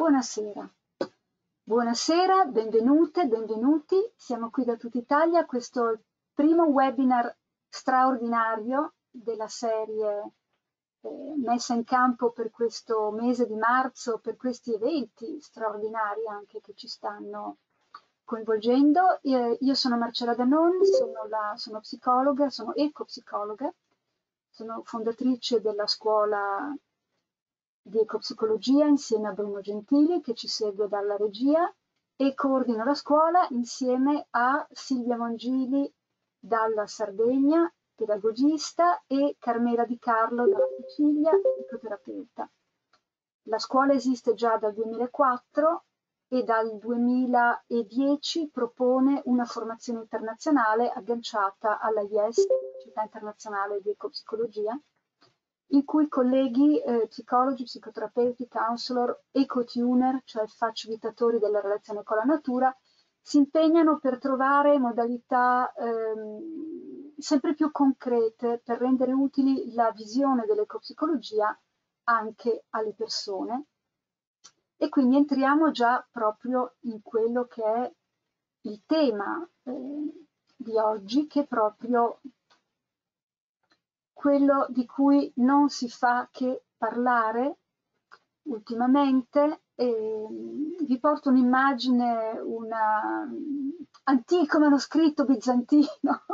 Buonasera, buonasera, benvenute, benvenuti. Siamo qui da tutta Italia. Questo è il primo webinar straordinario della serie messa in campo per questo mese di marzo, per questi eventi straordinari anche che ci stanno coinvolgendo. Io sono Marcella Danoni, sono psicologa, sono ecopsicologa, sono fondatrice della scuola di ecopsicologia insieme a Bruno Gentili che ci segue dalla regia e coordino la scuola insieme a Silvia Mongili dalla Sardegna, pedagogista, e Carmela Di Carlo dalla Sicilia, psicoterapeuta. La scuola esiste già dal 2004 e dal 2010 propone una formazione internazionale agganciata alla IES, Città Internazionale di Ecopsicologia, in cui colleghi psicologi, psicoterapeuti, counselor, ecotuner, cioè facilitatori della relazione con la natura, si impegnano per trovare modalità sempre più concrete per rendere utili la visione dell'ecopsicologia anche alle persone. E quindi entriamo già proprio in quello che è il tema di oggi, che è proprio quello di cui non si fa che parlare ultimamente. Vi porto un'immagine, un antico manoscritto bizantino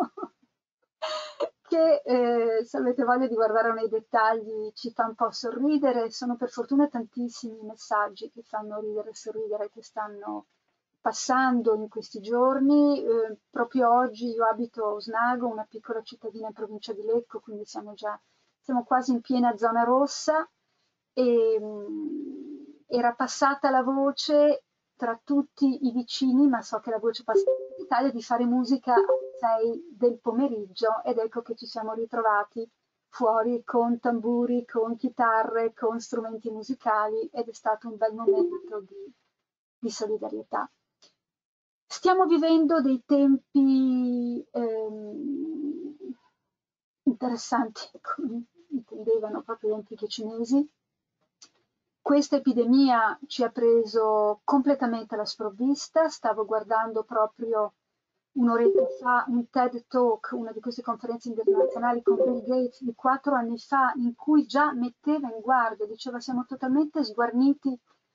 che se avete voglia di guardare nei dettagli ci fa un po' sorridere. Sono per fortuna tantissimi messaggi che fanno ridere e sorridere che stanno passando in questi giorni. Proprio oggi io abito a Osnago, una piccola cittadina in provincia di Lecco, quindi siamo quasi in piena zona rossa, e era passata la voce tra tutti i vicini, ma so che la voce passa in Italia, di fare musica alle 6 del pomeriggio, ed ecco che ci siamo ritrovati fuori con tamburi, con chitarre, con strumenti musicali, ed è stato un bel momento di solidarietà. Stiamo vivendo dei tempi interessanti, come intendevano proprio gli antichi cinesi. Questa epidemia ci ha preso completamente alla sprovvista. Stavo guardando proprio un'oretta fa un TED Talk, una di queste conferenze internazionali con Bill Gates di 4 anni fa, in cui già metteva in guardia, diceva siamo totalmente sguarniti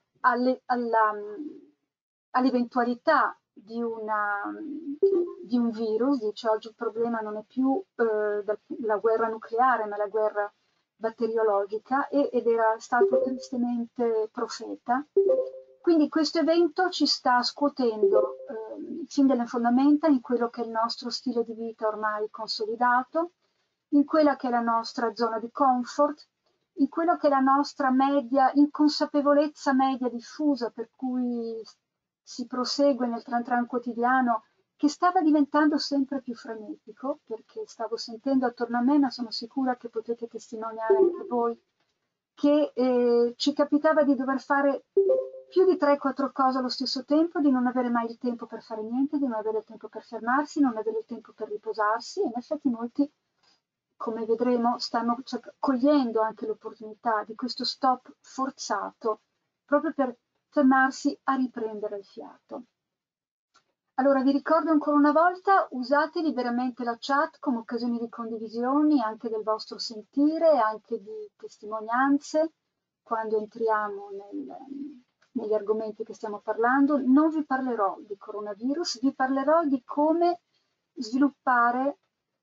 all'eventualità di un virus. Dice oggi il problema non è più la guerra nucleare, ma la guerra batteriologica, ed era stato tristemente profeta. Quindi questo evento ci sta scuotendo fin dalle fondamenta in quello che è il nostro stile di vita ormai consolidato, in quella che è la nostra zona di comfort, in quello che è la nostra media, inconsapevolezza media diffusa, per cui si prosegue nel tran tran quotidiano, che stava diventando sempre più frenetico, perché stavo sentendo attorno a me, ma sono sicura che potete testimoniare anche voi, che ci capitava di dover fare più di 3-4 cose allo stesso tempo, di non avere mai il tempo per fare niente, di non avere il tempo per fermarsi, non avere il tempo per riposarsi, e in effetti molti, come vedremo, stanno cogliendo anche l'opportunità di questo stop forzato, proprio per fermarsi a riprendere il fiato. Allora vi ricordo ancora una volta, usate liberamente la chat come occasione di condivisioni anche del vostro sentire, anche di testimonianze, quando entriamo negli argomenti che stiamo parlando. Non vi parlerò di coronavirus, vi parlerò di come sviluppare,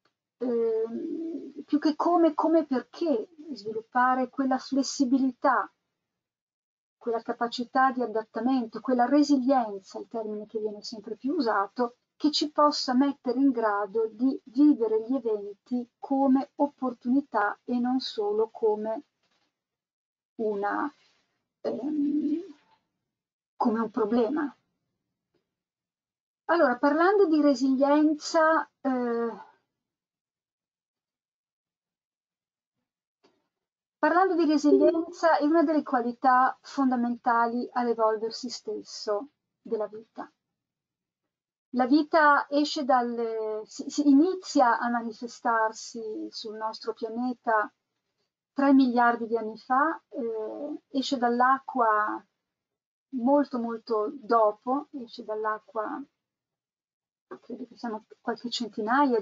più che come perché sviluppare quella flessibilità, quella capacità di adattamento, quella resilienza, il termine che viene sempre più usato, che ci possa mettere in grado di vivere gli eventi come opportunità e non solo come come un problema. Allora, parlando di resilienza, è una delle qualità fondamentali all'evolversi stesso della vita. La vita si inizia a manifestarsi sul nostro pianeta 3 miliardi di anni fa, esce dall'acqua molto molto dopo, esce dall'acqua, credo che siano qualche centinaia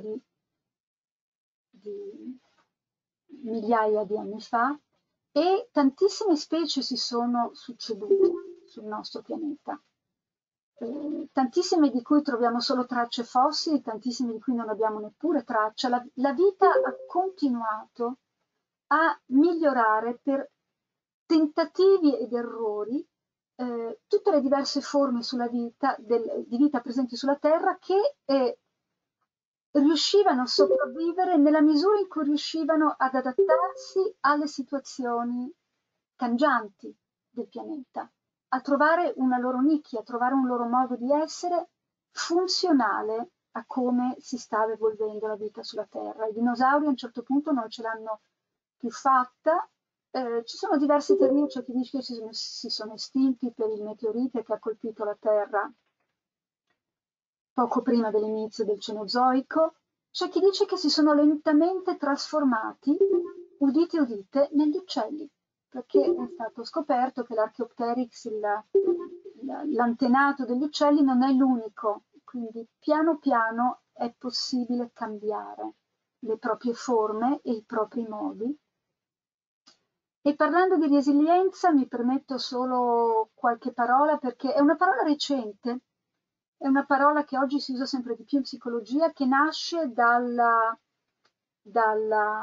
di migliaia di anni fa, e tantissime specie si sono succedute sul nostro pianeta. Tantissime di cui troviamo solo tracce fossili, tantissime di cui non abbiamo neppure traccia. La vita ha continuato a migliorare per tentativi ed errori, tutte le diverse forme di vita presenti sulla Terra che riuscivano a sopravvivere nella misura in cui riuscivano ad adattarsi alle situazioni cangianti del pianeta, a trovare una loro nicchia, a trovare un loro modo di essere funzionale a come si stava evolvendo la vita sulla Terra. I dinosauri a un certo punto non ce l'hanno più fatta. Ci sono diverse teorie, c'è chi dice che si sono estinti per il meteorite che ha colpito la Terra poco prima dell'inizio del Cenozoico. C'è chi dice che si sono lentamente trasformati, udite udite, negli uccelli, perché è stato scoperto che l'Archaeopteryx, l'antenato degli uccelli, non è l'unico, quindi piano piano è possibile cambiare le proprie forme e i propri modi. E parlando di resilienza mi permetto solo qualche parola, perché è una parola recente, è una parola che oggi si usa sempre di più in psicologia, che nasce dalla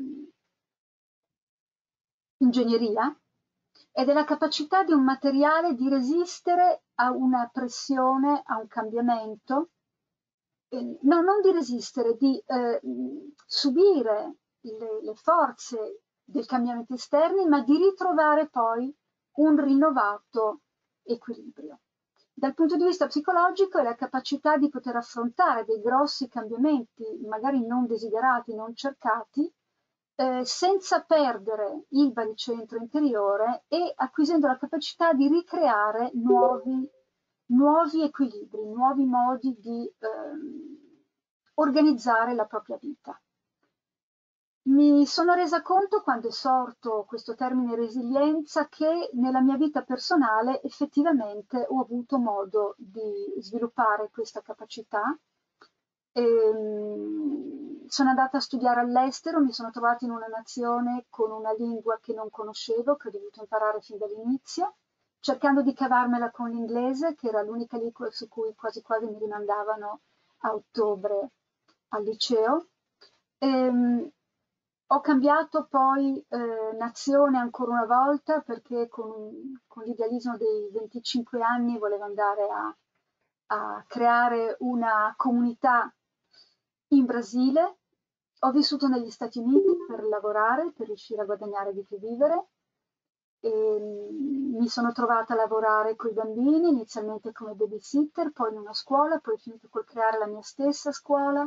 ingegneria, ed è la capacità di un materiale di resistere a una pressione, a un cambiamento, no, non di resistere, di subire le forze del cambiamento esterni, ma di ritrovare poi un rinnovato equilibrio. Dal punto di vista psicologico è la capacità di poter affrontare dei grossi cambiamenti, magari non desiderati, non cercati, senza perdere il baricentro interiore e acquisendo la capacità di ricreare nuovi equilibri, nuovi modi di organizzare la propria vita. Mi sono resa conto, quando è sorto questo termine resilienza, che nella mia vita personale effettivamente ho avuto modo di sviluppare questa capacità. Sono andata a studiare all'estero, mi sono trovata in una nazione con una lingua che non conoscevo, che ho dovuto imparare fin dall'inizio, cercando di cavarmela con l'inglese, che era l'unica lingua su cui quasi quasi mi rimandavano a ottobre al liceo. Ho cambiato poi nazione ancora una volta, perché con l'idealismo dei 25 anni volevo andare a creare una comunità in Brasile. Ho vissuto negli Stati Uniti per lavorare, per riuscire a guadagnare di che vivere. E mi sono trovata a lavorare con i bambini, inizialmente come babysitter, poi in una scuola, poi ho finito col creare la mia stessa scuola.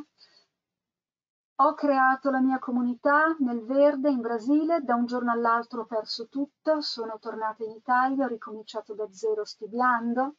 Ho creato la mia comunità nel verde in Brasile, da un giorno all'altro ho perso tutto, sono tornata in Italia, ho ricominciato da zero studiando.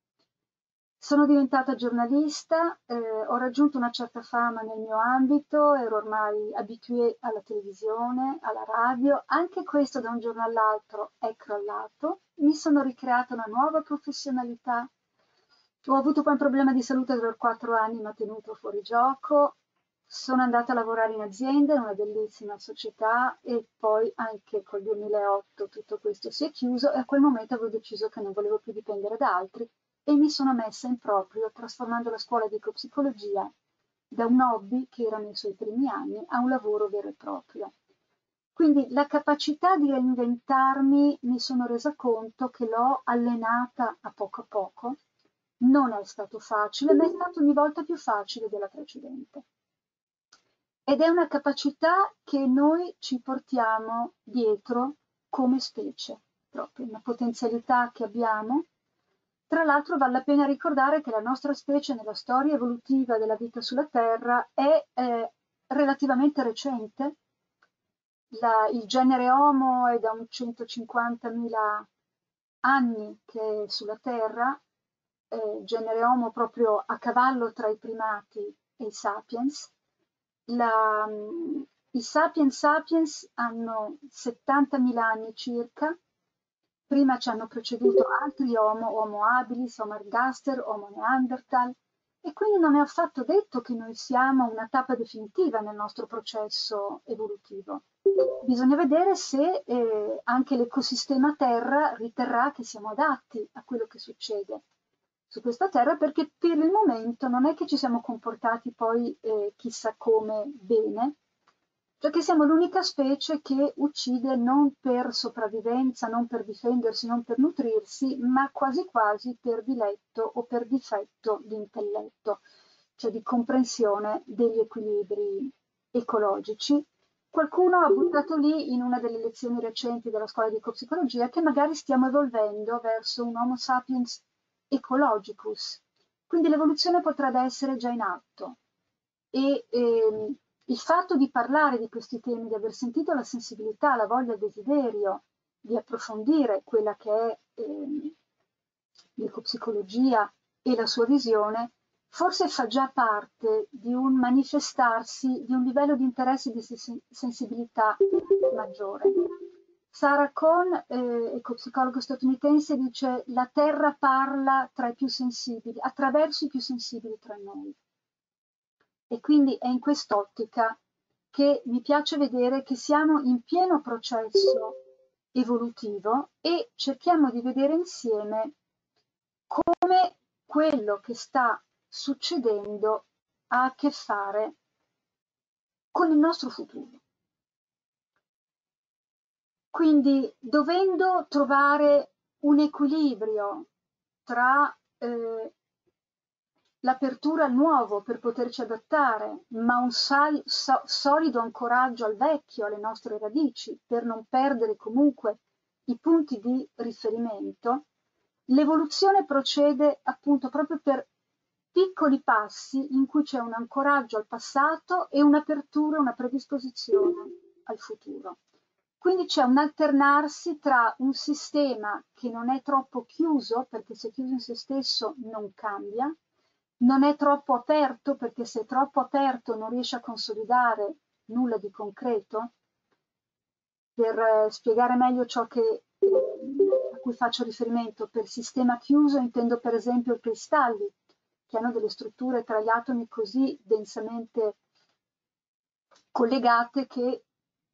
Sono diventata giornalista, ho raggiunto una certa fama nel mio ambito, ero ormai abituée alla televisione, alla radio, anche questo da un giorno all'altro è crollato, mi sono ricreata una nuova professionalità, ho avuto poi un problema di salute per 4 anni, mi ha tenuto fuori gioco, sono andata a lavorare in azienda, in una bellissima società, e poi anche col 2008 tutto questo si è chiuso, e a quel momento avevo deciso che non volevo più dipendere da altri e mi sono messa in proprio, trasformando la scuola di ecopsicologia da un hobby, che era nei suoi primi anni, a un lavoro vero e proprio. Quindi la capacità di reinventarmi, mi sono resa conto che l'ho allenata a poco, non è stato facile, ma è stato ogni volta più facile della precedente. Ed è una capacità che noi ci portiamo dietro come specie, proprio una potenzialità che abbiamo. Tra l'altro vale la pena ricordare che la nostra specie nella storia evolutiva della vita sulla Terra è relativamente recente. Il genere Homo è da un 150.000 anni che è sulla Terra, genere Homo proprio a cavallo tra i primati e i sapiens. I sapiens sapiens hanno 70.000 anni circa, prima ci hanno preceduto altri Homo habilis, Homo ergaster, Homo neanderthal, e quindi non è affatto detto che noi siamo una tappa definitiva nel nostro processo evolutivo. Bisogna vedere se anche l'ecosistema Terra riterrà che siamo adatti a quello che succede su questa Terra, perché per il momento non è che ci siamo comportati poi chissà come bene, perché siamo l'unica specie che uccide non per sopravvivenza, non per difendersi, non per nutrirsi, ma quasi quasi per diletto o per difetto di intelletto, cioè di comprensione degli equilibri ecologici. Qualcuno ha buttato lì in una delle lezioni recenti della scuola di ecopsicologia che magari stiamo evolvendo verso un Homo sapiens ecologicus, quindi l'evoluzione potrebbe essere già in atto. E il fatto di parlare di questi temi, di aver sentito la sensibilità, la voglia, il desiderio di approfondire quella che è l'ecopsicologia e la sua visione, forse fa già parte di un manifestarsi di un livello di interesse e di sensibilità maggiore. Sarah Cohn, ecopsicologo statunitense, dice: la Terra parla tra i più sensibili, attraverso i più sensibili tra noi. E quindi è in quest'ottica che mi piace vedere che siamo in pieno processo evolutivo e cerchiamo di vedere insieme come quello che sta succedendo ha a che fare con il nostro futuro. Quindi, dovendo trovare un equilibrio tra l'apertura al nuovo per poterci adattare, ma un solido ancoraggio al vecchio, alle nostre radici, per non perdere comunque i punti di riferimento, l'evoluzione procede appunto proprio per piccoli passi in cui c'è un ancoraggio al passato e un'apertura, una predisposizione al futuro. Quindi c'è un alternarsi tra un sistema che non è troppo chiuso, perché se è chiuso in se stesso non cambia, non è troppo aperto, perché se è troppo aperto non riesce a consolidare nulla di concreto. Per spiegare meglio ciò a cui faccio riferimento, per sistema chiuso intendo per esempio i cristalli, che hanno delle strutture tra gli atomi così densamente collegate che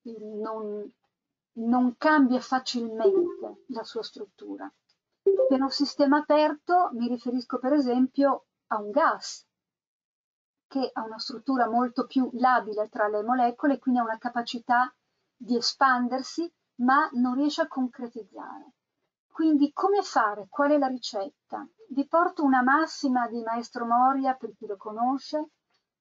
non cambia facilmente la sua struttura. Per un sistema aperto mi riferisco per esempio a un gas, che ha una struttura molto più labile tra le molecole, quindi ha una capacità di espandersi, ma non riesce a concretizzare. Quindi come fare? Qual è la ricetta? Vi porto una massima di Maestro Moria, per chi lo conosce.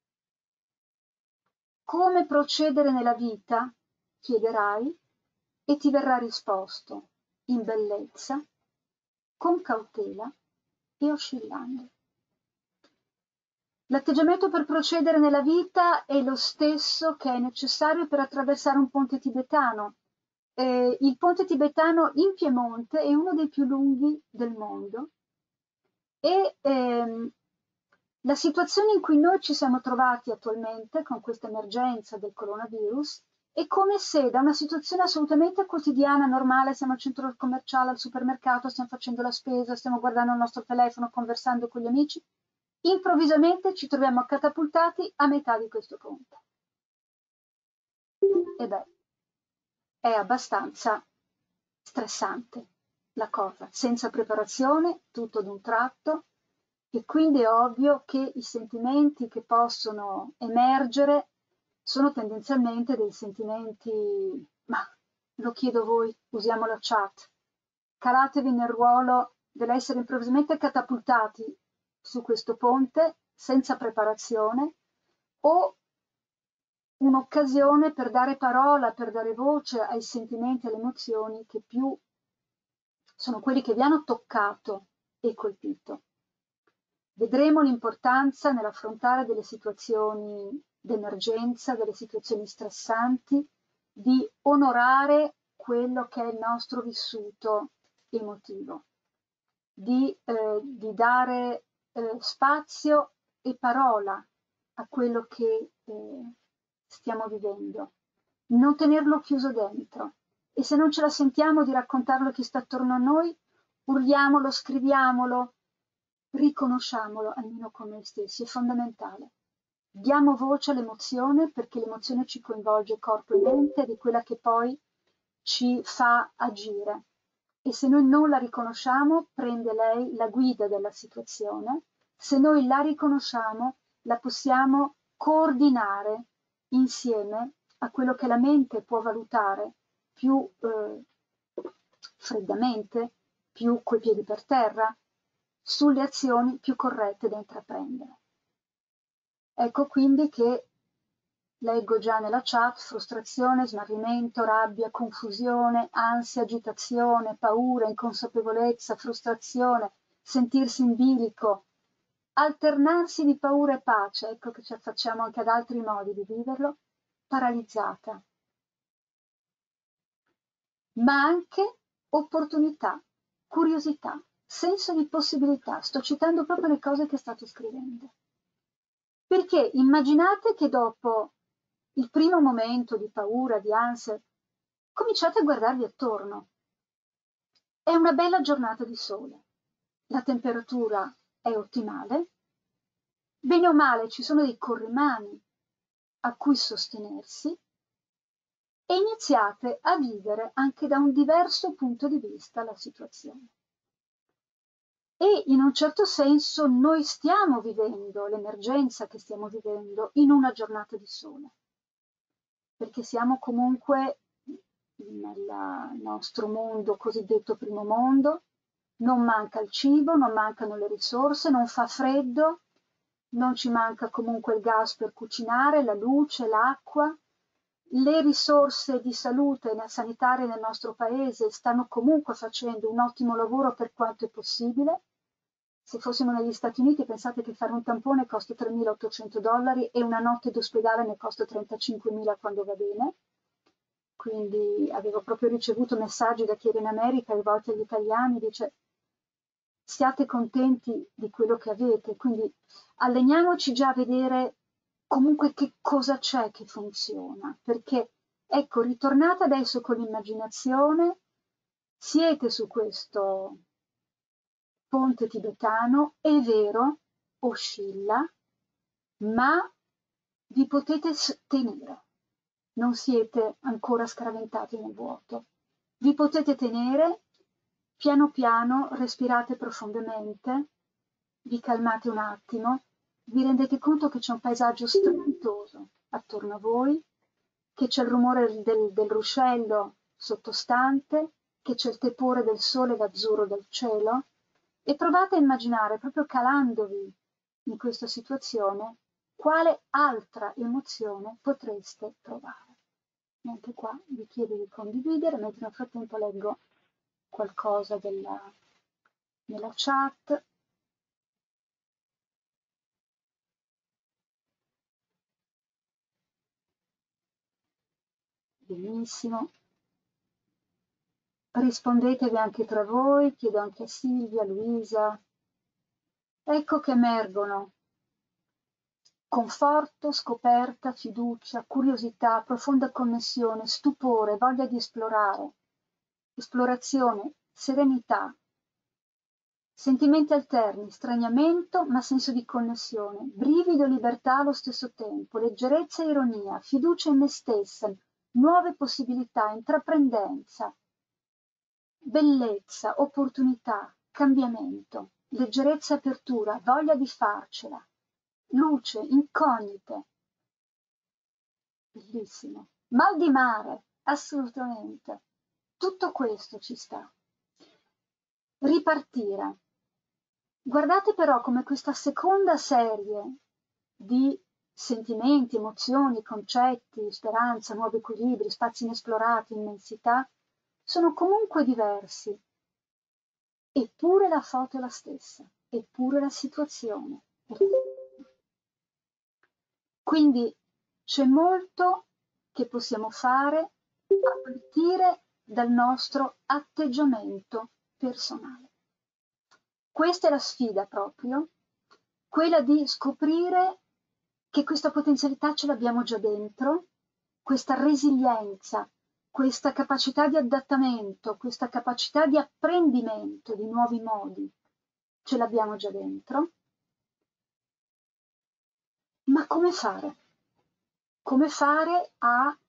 Come procedere nella vita? Chiederai, e ti verrà risposto in bellezza, con cautela e oscillando. L'atteggiamento per procedere nella vita è lo stesso che è necessario per attraversare un ponte tibetano. Il ponte tibetano in Piemonte è uno dei più lunghi del mondo e la situazione in cui noi ci siamo trovati attualmente con questa emergenza del coronavirus è come se da una situazione assolutamente quotidiana, normale, siamo al centro commerciale, al supermercato, stiamo facendo la spesa, stiamo guardando il nostro telefono, conversando con gli amici, improvvisamente ci troviamo catapultati a metà di questo ponte. E beh, è abbastanza stressante la cosa, senza preparazione, tutto d'un tratto, e quindi è ovvio che i sentimenti che possono emergere sono tendenzialmente dei sentimenti, ma lo chiedo a voi, usiamo la chat, calatevi nel ruolo dell'essere improvvisamente catapultati su questo ponte senza preparazione o un'occasione per dare parola, per dare voce ai sentimenti e alle emozioni che più sono quelli che vi hanno toccato e colpito. Vedremo l'importanza nell'affrontare delle situazioni d'emergenza, delle situazioni stressanti, di onorare quello che è il nostro vissuto emotivo, di dare spazio e parola a quello che stiamo vivendo, non tenerlo chiuso dentro e se non ce la sentiamo di raccontarlo a chi sta attorno a noi, urliamolo, scriviamolo, riconosciamolo almeno con noi stessi, è fondamentale. Diamo voce all'emozione perché l'emozione ci coinvolge corpo e mente ed è quella che poi ci fa agire. E se noi non la riconosciamo, prende lei la guida della situazione. Se noi la riconosciamo, la possiamo coordinare insieme a quello che la mente può valutare più freddamente, più coi piedi per terra, sulle azioni più corrette da intraprendere. Ecco quindi che leggo già nella chat frustrazione, smarrimento, rabbia, confusione, ansia, agitazione, paura, inconsapevolezza, frustrazione, sentirsi in bilico, alternarsi di paura e pace, ecco che ci affacciamo anche ad altri modi di viverlo, paralizzata, ma anche opportunità, curiosità, senso di possibilità. Sto citando proprio le cose che state scrivendo. Perché immaginate che dopo il primo momento di paura, di ansia, cominciate a guardarvi attorno. È una bella giornata di sole, la temperatura è ottimale, bene o male ci sono dei corrimani a cui sostenersi e iniziate a vivere anche da un diverso punto di vista la situazione. E in un certo senso noi stiamo vivendo l'emergenza che stiamo vivendo in una giornata di sole, perché siamo comunque nel nostro mondo cosiddetto primo mondo, non manca il cibo, non mancano le risorse, non fa freddo, non ci manca comunque il gas per cucinare, la luce, l'acqua, le risorse di salute e sanitarie nel nostro paese stanno comunque facendo un ottimo lavoro per quanto è possibile. Se fossimo negli Stati Uniti, pensate che fare un tampone costa $3.800 e una notte d'ospedale ne costa 35.000 quando va bene. Quindi avevo proprio ricevuto messaggi da chi era in America rivolti agli italiani, dice siate contenti di quello che avete, quindi alleniamoci già a vedere comunque che cosa c'è che funziona, perché ecco, ritornate adesso con l'immaginazione, siete su questo ponte tibetano, è vero, oscilla, ma vi potete tenere, non siete ancora scraventati nel vuoto, vi potete tenere, piano piano respirate profondamente, vi calmate un attimo, vi rendete conto che c'è un paesaggio strepitoso attorno a voi, che c'è il rumore del ruscello sottostante, che c'è il tepore del sole e l'azzurro del cielo, e provate a immaginare, proprio calandovi in questa situazione, quale altra emozione potreste provare. E anche qua vi chiedo di condividere, mentre nel frattempo leggo qualcosa nella chat. Benissimo. Rispondetevi anche tra voi, chiedo anche a Silvia, Luisa. Ecco che emergono conforto, scoperta, fiducia, curiosità, profonda connessione, stupore, voglia di esplorare, esplorazione, serenità, sentimenti alterni, straniamento ma senso di connessione, brivido e libertà allo stesso tempo, leggerezza e ironia, fiducia in me stessa, nuove possibilità, intraprendenza, bellezza, opportunità, cambiamento, leggerezza e apertura, voglia di farcela, luce, incognite. Bellissimo. Mal di mare, assolutamente. Tutto questo ci sta. Ripartire. Guardate però come questa seconda serie di sentimenti, emozioni, concetti, speranza, nuovi equilibri, spazi inesplorati, immensità, sono comunque diversi. Eppure la foto è la stessa, eppure la situazione è la stessa. Quindi c'è molto che possiamo fare a partire dal nostro atteggiamento personale. Questa è la sfida proprio, quella di scoprire che questa potenzialità ce l'abbiamo già dentro, questa resilienza, questa capacità di adattamento, questa capacità di apprendimento di nuovi modi, ce l'abbiamo già dentro. Ma come fare? Come fare a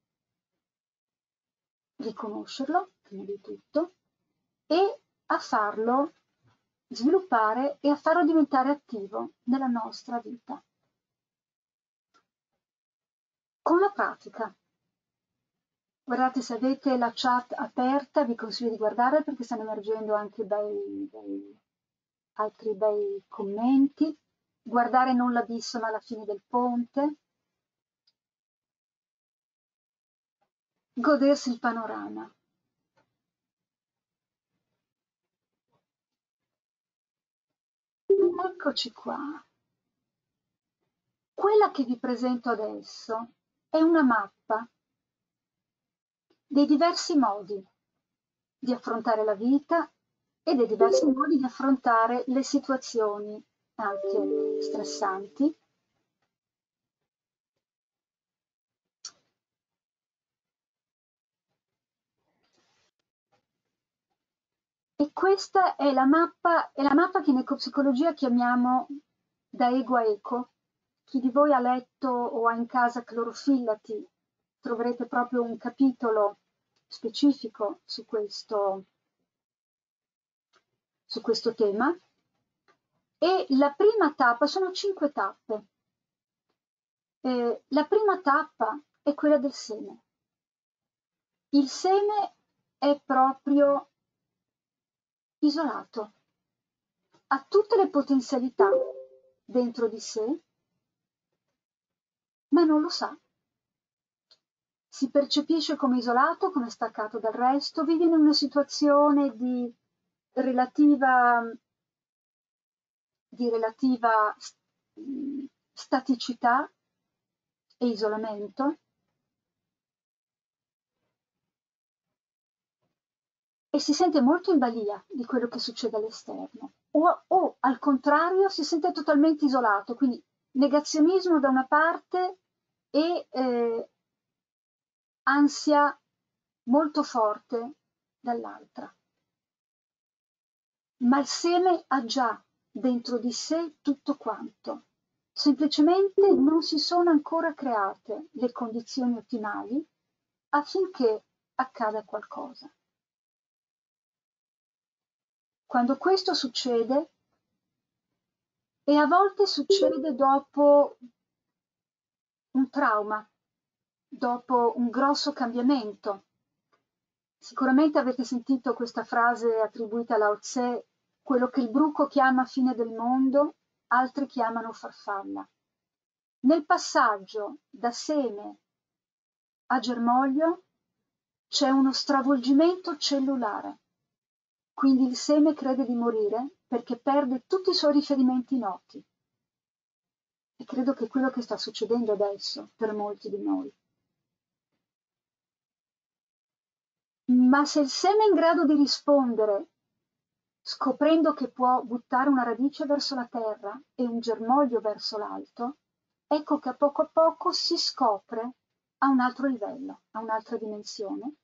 riconoscerlo, prima di tutto, e a farlo sviluppare e a farlo diventare attivo nella nostra vita? Con la pratica. Guardate, se avete la chat aperta, vi consiglio di guardare perché stanno emergendo anche altri bei commenti. Guardare non l'abisso ma la fine del ponte. Godersi il panorama. Eccoci qua. Quella che vi presento adesso è una mappa dei diversi modi di affrontare la vita e dei diversi modi di affrontare le situazioni anche stressanti. E questa è la mappa che in ecopsicologia chiamiamo da ego a eco. Chi di voi ha letto o ha in casa Clorofillati, troverete proprio un capitolo specifico su questo tema. E la prima tappa, sono 5 tappe. La prima tappa è quella del seme. Il seme è proprio isolato, ha tutte le potenzialità dentro di sé, ma non lo sa. Si percepisce come isolato, come staccato dal resto, vive in una situazione di relativa staticità e isolamento, e si sente molto in balia di quello che succede all'esterno, o al contrario si sente totalmente isolato, quindi negazionismo da una parte e ansia molto forte dall'altra. Ma il seme ha già dentro di sé tutto quanto, semplicemente non si sono ancora create le condizioni ottimali affinché accada qualcosa. Quando questo succede, e a volte succede dopo un trauma, dopo un grosso cambiamento. Sicuramente avete sentito questa frase attribuita a Lao Tse: quello che il bruco chiama fine del mondo, altri chiamano farfalla. Nel passaggio da seme a germoglio c'è uno stravolgimento cellulare. Quindi il seme crede di morire perché perde tutti i suoi riferimenti noti. E credo che è quello che sta succedendo adesso per molti di noi. Ma se il seme è in grado di rispondere, scoprendo che può buttare una radice verso la terra e un germoglio verso l'alto, ecco che a poco si scopre a un altro livello, a un'altra dimensione,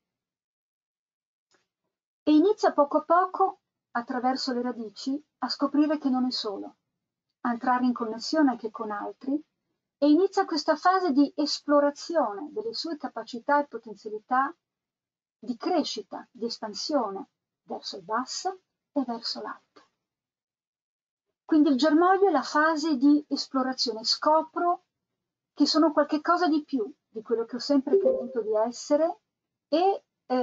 e inizia a poco, attraverso le radici, a scoprire che non è solo, a entrare in connessione anche con altri, e inizia questa fase di esplorazione delle sue capacità e potenzialità di crescita, di espansione verso il basso e verso l'alto. Quindi il germoglio è la fase di esplorazione, scopro che sono qualche cosa di più di quello che ho sempre creduto di essere e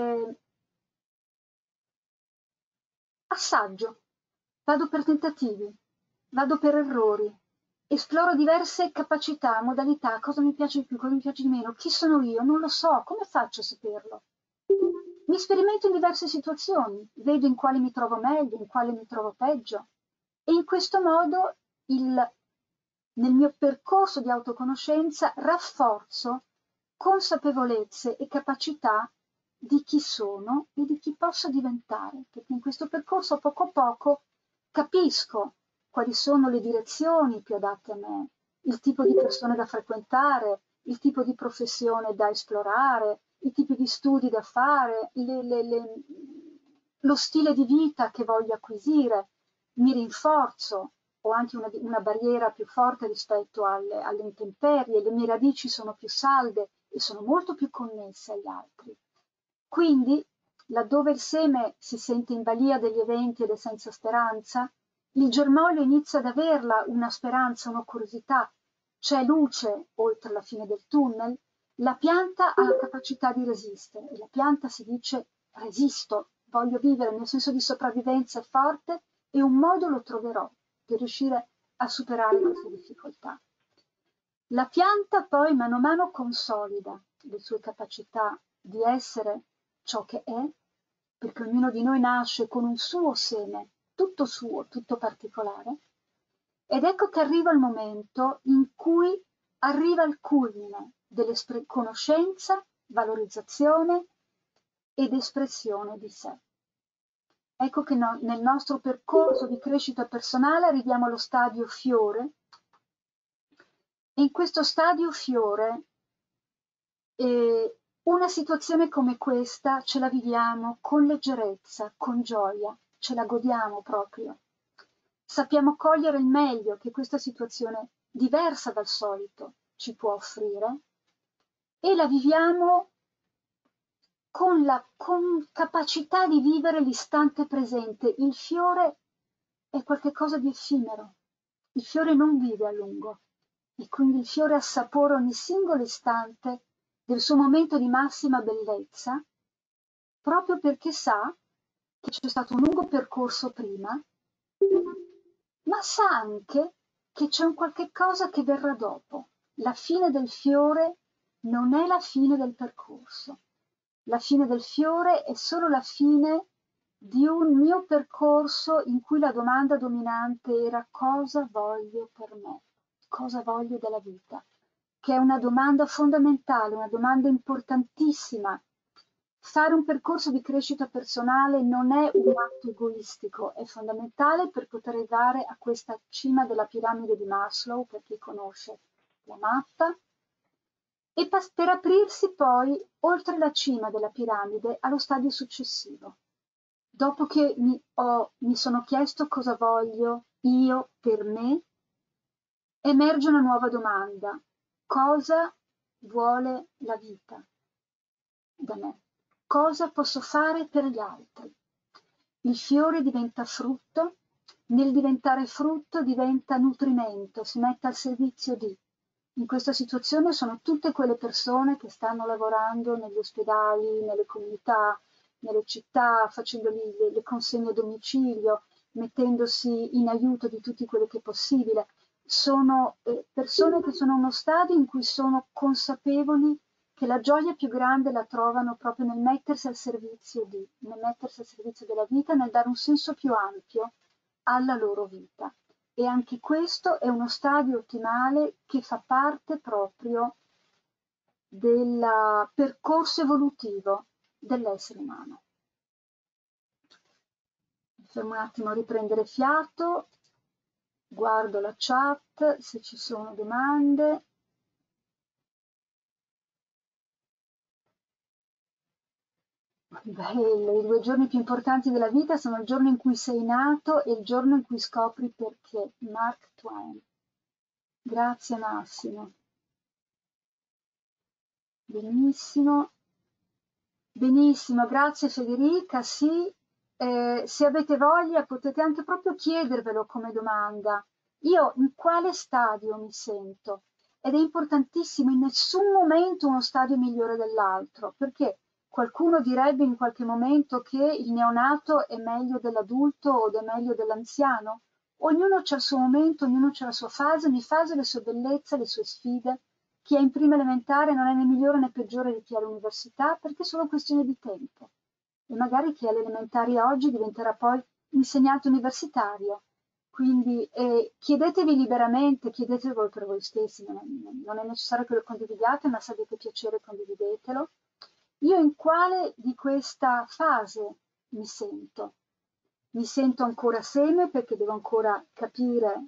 assaggio, vado per tentativi, vado per errori, esploro diverse capacità, modalità, cosa mi piace di più, cosa mi piace di meno, chi sono io, non lo so, come faccio a saperlo? Mi sperimento in diverse situazioni, vedo in quali mi trovo meglio, in quali mi trovo peggio, e in questo modo nel mio percorso di autoconoscenza rafforzo consapevolezze e capacità di chi sono e di chi posso diventare, perché in questo percorso a poco capisco quali sono le direzioni più adatte a me, il tipo di persone da frequentare, il tipo di professione da esplorare, i tipi di studi da fare, lo stile di vita che voglio acquisire, mi rinforzo, ho anche una barriera più forte rispetto alle intemperie, le mie radici sono più salde e sono molto più connesse agli altri. Quindi, laddove il seme si sente in balia degli eventi ed è senza speranza, il germoglio inizia ad averla una speranza, una curiosità, c'è luce oltre la fine del tunnel, la pianta ha la capacità di resistere e la pianta si dice resisto, voglio vivere, il mio senso di sopravvivenza è forte e un modo lo troverò per riuscire a superare queste difficoltà. La pianta poi mano a mano consolida le sue capacità di essere ciò che è, perché ognuno di noi nasce con un suo seme, tutto suo, tutto particolare, ed ecco che arriva il momento in cui arriva il culmine della conoscenza, valorizzazione ed espressione di sé. Ecco che nel nostro percorso di crescita personale arriviamo allo stadio fiore, e in questo stadio fiore una situazione come questa ce la viviamo con leggerezza, con gioia, ce la godiamo proprio. Sappiamo cogliere il meglio che questa situazione diversa dal solito ci può offrire e la viviamo con capacità di vivere l'istante presente. Il fiore è qualcosa di effimero, il fiore non vive a lungo e quindi il fiore assapora ogni singolo istante del suo momento di massima bellezza, proprio perché sa che c'è stato un lungo percorso prima, ma sa anche che c'è un qualche cosa che verrà dopo. La fine del fiore non è la fine del percorso. La fine del fiore è solo la fine di un mio percorso in cui la domanda dominante era cosa voglio per me, cosa voglio della vita, che è una domanda fondamentale, una domanda importantissima. Fare un percorso di crescita personale non è un atto egoistico, è fondamentale per poter arrivare a questa cima della piramide di Maslow, per chi conosce la mappa, e per aprirsi poi oltre la cima della piramide allo stadio successivo. Dopo che mi sono chiesto cosa voglio io per me, emerge una nuova domanda. Cosa vuole la vita da me? Cosa posso fare per gli altri? Il fiore diventa frutto, nel diventare frutto diventa nutrimento, si mette al servizio di. In questa situazione sono tutte quelle persone che stanno lavorando negli ospedali, nelle comunità, nelle città, facendo le consegne a domicilio, mettendosi in aiuto di tutti quello che è possibile. Sono persone che sono in uno stadio in cui sono consapevoli che la gioia più grande la trovano proprio nel mettersi al servizio nel mettersi al servizio della vita, nel dare un senso più ampio alla loro vita. E anche questo è uno stadio ottimale che fa parte proprio del percorso evolutivo dell'essere umano. Mi fermo un attimo a riprendere fiato, guardo la chat se ci sono domande. Bello, i 2 giorni più importanti della vita sono il giorno in cui sei nato e il giorno in cui scopri perché. Mark Twain. Grazie Massimo. Benissimo. Benissimo, grazie Federica. Sì, se avete voglia potete anche proprio chiedervelo come domanda. Io in quale stadio mi sento? Ed è importantissimo, in nessun momento uno stadio migliore dell'altro, perché qualcuno direbbe in qualche momento che il neonato è meglio dell'adulto o è meglio dell'anziano. Ognuno c'ha il suo momento, ognuno c'ha la sua fase, ogni fase ha le sue bellezze, le sue sfide. Chi è in prima elementare non è né migliore né peggiore di chi è all'università, perché è solo questione di tempo. E magari chi è alle elementari oggi diventerà poi insegnante universitario. Quindi chiedetevi liberamente, chiedetevelo per voi stessi, non è necessario che lo condividiate, ma se avete piacere condividetelo. Io in quale di questa fase mi sento? Mi sento ancora seme perché devo ancora capire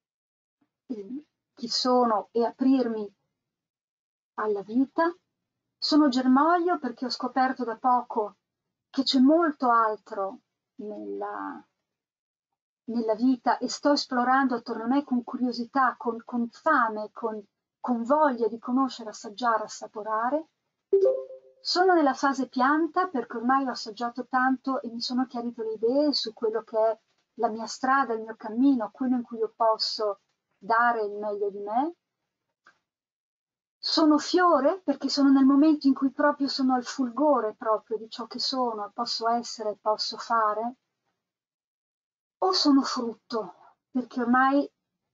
chi sono e aprirmi alla vita, Sono germoglio perché ho scoperto da poco che c'è molto altro nella, nella vita e sto esplorando attorno a me con curiosità, con fame, con voglia di conoscere, assaggiare, assaporare. Sono nella fase pianta perché ormai ho assaggiato tanto e mi sono chiarite le idee su quello che è la mia strada, il mio cammino, quello in cui io posso dare il meglio di me. Sono fiore perché sono nel momento in cui proprio sono al fulgore proprio di ciò che sono, posso essere, posso fare, o sono frutto perché ormai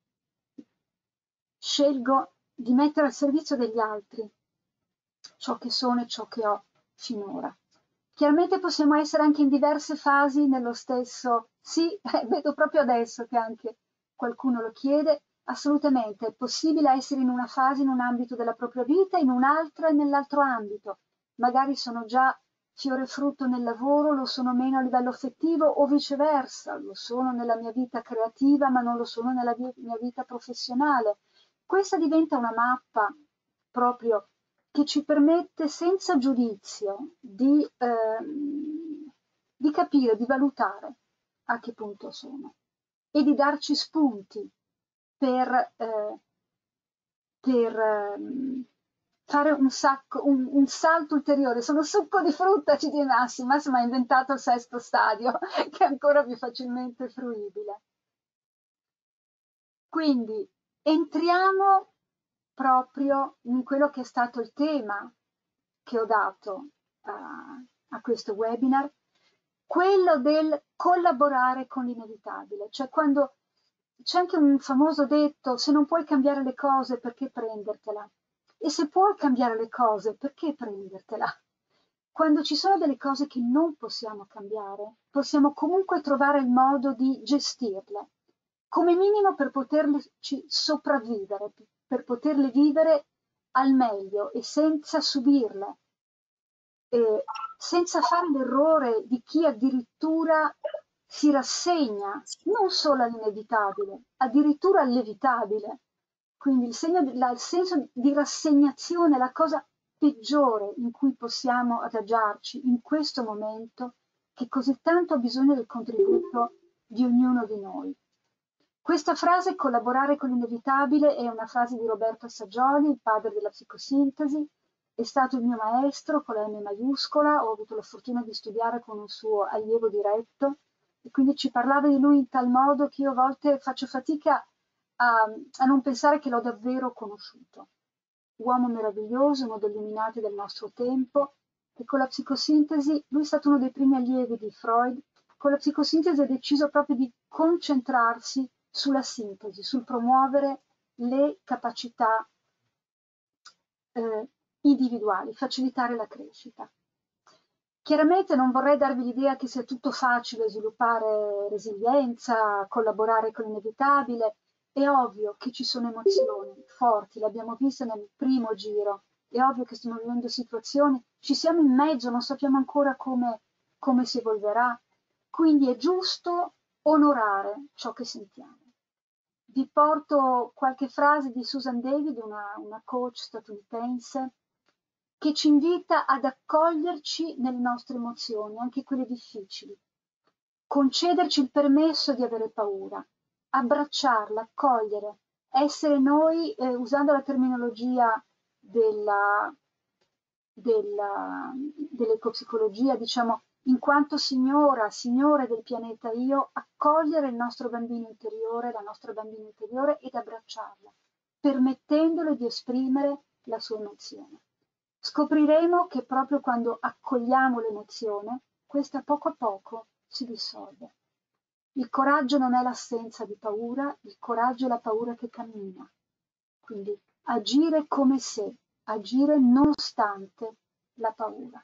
scelgo di mettere al servizio degli altri ciò che sono e ciò che ho finora. Chiaramente possiamo essere anche in diverse fasi nello stesso, sì, vedo proprio adesso che anche qualcuno lo chiede, assolutamente è possibile essere in una fase, in un ambito della propria vita, in un'altra e nell'altro ambito. Magari sono già fiore e frutto nel lavoro, lo sono meno a livello affettivo o viceversa, lo sono nella mia vita creativa ma non lo sono nella mia vita professionale. Questa diventa una mappa proprio che ci permette senza giudizio di capire, di valutare a che punto sono e di darci spunti per, fare un salto ulteriore. Sono succo di frutta, ci dice Massimo. Massimo ha inventato il sesto stadio, che è ancora più facilmente fruibile. Quindi entriamo proprio in quello che è stato il tema che ho dato a questo webinar, quello del collaborare con l'inevitabile, cioè quando c'è anche un famoso detto, se non puoi cambiare le cose, perché prendertela? E se puoi cambiare le cose, perché prendertela? Quando ci sono delle cose che non possiamo cambiare, possiamo comunque trovare il modo di gestirle, come minimo per poterci sopravvivere, per poterle vivere al meglio e senza subirle, senza fare l'errore di chi addirittura si rassegna non solo all'inevitabile, addirittura all'evitabile. Quindi il senso di rassegnazione è la cosa peggiore in cui possiamo adagiarci in questo momento che così tanto ha bisogno del contributo di ognuno di noi. Questa frase, collaborare con l'inevitabile, è una frase di Roberto Assagioli, il padre della psicosintesi, è stato il mio maestro con la M maiuscola, ho avuto la fortuna di studiare con un suo allievo diretto e quindi ci parlava di lui in tal modo che io a volte faccio fatica a non pensare che l'ho davvero conosciuto. Uomo meraviglioso, uno degli illuminati del nostro tempo, e con la psicosintesi, lui è stato uno dei primi allievi di Freud, con la psicosintesi ha deciso proprio di concentrarsi sulla sintesi, sul promuovere le capacità individuali, facilitare la crescita. Chiaramente non vorrei darvi l'idea che sia tutto facile sviluppare resilienza, collaborare con l'inevitabile. È ovvio che ci sono emozioni forti, l'abbiamo vista nel primo giro, è ovvio che stiamo vivendo situazioni, ci siamo in mezzo, non sappiamo ancora come si evolverà, quindi è giusto onorare ciò che sentiamo. Vi porto qualche frase di Susan David, una coach statunitense, che ci invita ad accoglierci nelle nostre emozioni, anche quelle difficili, concederci il permesso di avere paura, abbracciarla, accogliere, essere noi, usando la terminologia dell'ecopsicologia, diciamo, in quanto signore del pianeta io, accogliere il nostro bambino interiore, la nostra bambina interiore ed abbracciarla, permettendole di esprimere la sua emozione. Scopriremo che proprio quando accogliamo l'emozione, questa poco a poco si dissolve. Il coraggio non è l'assenza di paura, il coraggio è la paura che cammina. Quindi agire come se, agire nonostante la paura.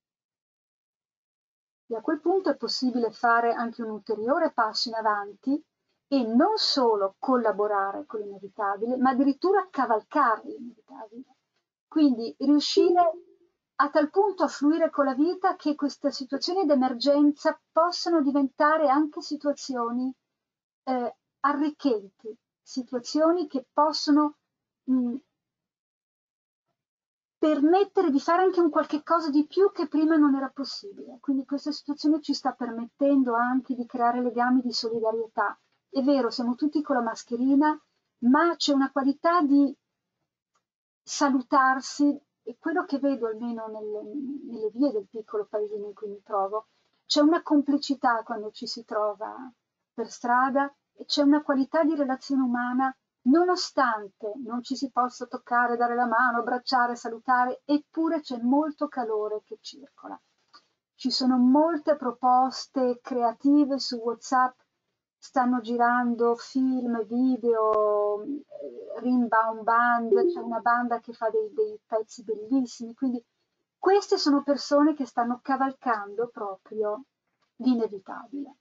E a quel punto è possibile fare anche un ulteriore passo in avanti e non solo collaborare con l'inevitabile, ma addirittura cavalcare l'inevitabile. Quindi riuscire a tal punto a fluire con la vita che queste situazioni d'emergenza possano diventare anche situazioni arricchenti, situazioni che possono permettere di fare anche un qualche cosa di più che prima non era possibile. Quindi questa situazione ci sta permettendo anche di creare legami di solidarietà. È vero, siamo tutti con la mascherina, ma c'è una qualità di salutarsi, e quello che vedo almeno nelle vie del piccolo paesino in cui mi trovo, c'è una complicità quando ci si trova per strada e c'è una qualità di relazione umana nonostante non ci si possa toccare, dare la mano, abbracciare, salutare, eppure c'è molto calore che circola. Ci sono molte proposte creative su WhatsApp, stanno girando film, video, Rimbaum Band, c'è una banda che fa dei pezzi bellissimi, quindi queste sono persone che stanno cavalcando proprio l'inevitabile.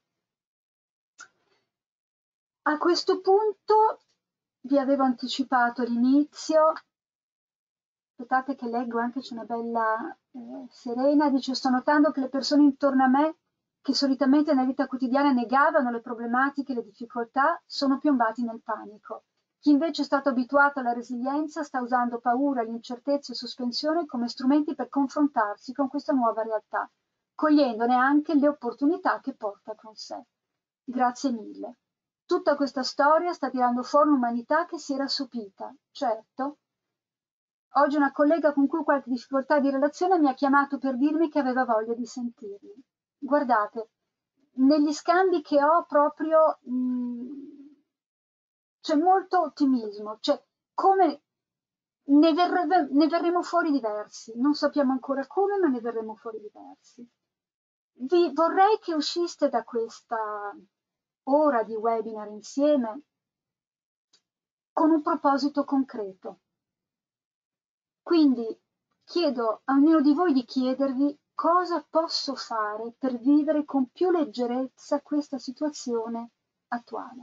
A questo punto vi avevo anticipato all'inizio, aspettate che leggo anche, c'è una bella Serena, dice: sto notando che le persone intorno a me, che solitamente nella vita quotidiana negavano le problematiche e le difficoltà, sono piombati nel panico. Chi invece è stato abituato alla resilienza sta usando paura, l'incertezza e sospensione come strumenti per confrontarsi con questa nuova realtà, cogliendone anche le opportunità che porta con sé. Grazie mille. Tutta questa storia sta tirando fuori un'umanità che si era assopita. Certo, oggi una collega con cui ho qualche difficoltà di relazione mi ha chiamato per dirmi che aveva voglia di sentirmi. Guardate, negli scambi che ho proprio c'è molto ottimismo, cioè come ne verremo fuori diversi, non sappiamo ancora come, ma ne verremo fuori diversi. Vorrei che usciste da questa ora di webinar insieme con un proposito concreto. Quindi chiedo a ognuno di voi di chiedervi cosa posso fare per vivere con più leggerezza questa situazione attuale.